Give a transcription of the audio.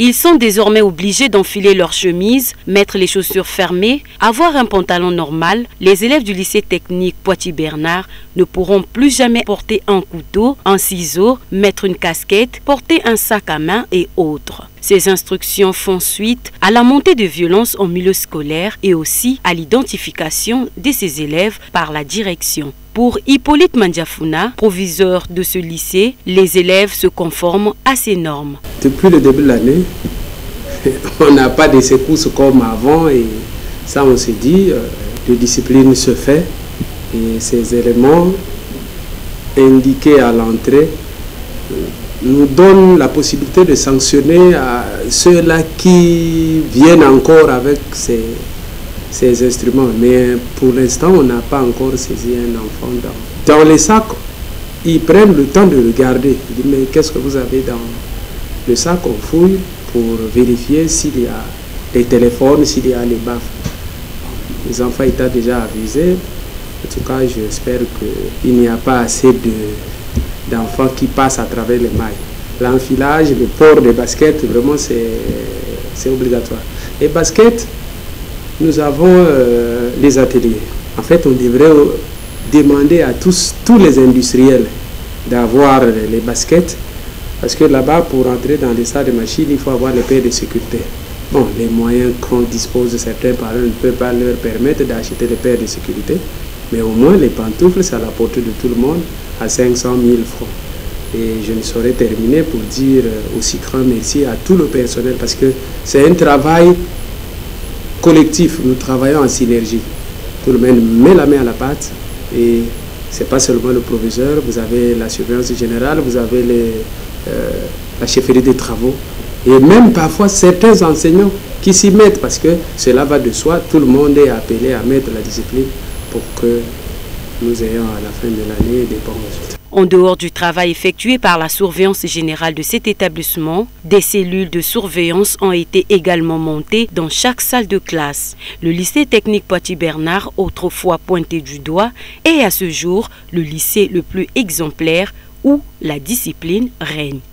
Ils sont désormais obligés d'enfiler leur chemise, mettre les chaussures fermées, avoir un pantalon normal. Les élèves du lycée technique Poitiers-Bernard ne pourront plus jamais porter un couteau, un ciseau, mettre une casquette, porter un sac à main et autres. Ces instructions font suite à la montée de violence en milieu scolaire et aussi à l'identification de ces élèves par la direction. Pour Hippolyte Mandiafuna, proviseur de ce lycée, les élèves se conforment à ces normes. Depuis le début de l'année, on n'a pas de secousses comme avant et ça on s'est dit, la discipline se fait et ces éléments indiqués à l'entrée nous donnent la possibilité de sanctionner à ceux-là qui viennent encore avec ces instruments. Mais pour l'instant, on n'a pas encore saisi un enfant dans les sacs. Ils prennent le temps de regarder. Ils disent, mais qu'est-ce que vous avez dans le sac? On fouille pour vérifier s'il y a des téléphones, s'il y a les baffes. Les enfants étaient déjà avisés. En tout cas, j'espère qu'il n'y a pas assez d'enfants qui passent à travers les mailles. L'enfilage, le port des baskets, vraiment c'est obligatoire. Les baskets, nous avons les ateliers. En fait, on devrait demander à tous les industriels d'avoir les baskets parce que là-bas, pour entrer dans les salles de machines, il faut avoir les paires de sécurité. Bon, les moyens qu'on dispose de certains parents ne peuvent pas leur permettre d'acheter les paires de sécurité, mais au moins les pantoufles, c'est à la portée de tout le monde à 500 000 francs. Et je ne saurais terminer pour dire aussi grand merci à tout le personnel parce que c'est un travail collectif. Nous travaillons en synergie. Tout le monde met la main à la pâte et ce n'est pas seulement le proviseur, vous avez la surveillance générale, vous avez la chefferie des travaux et même parfois certains enseignants qui s'y mettent parce que cela va de soi, tout le monde est appelé à mettre la discipline pour que nous ayons à la fin de l'année des bons résultats. En dehors du travail effectué par la surveillance générale de cet établissement, des cellules de surveillance ont été également montées dans chaque salle de classe. Le lycée technique Poitiers-Bernard, autrefois pointé du doigt, est à ce jour le lycée le plus exemplaire où la discipline règne.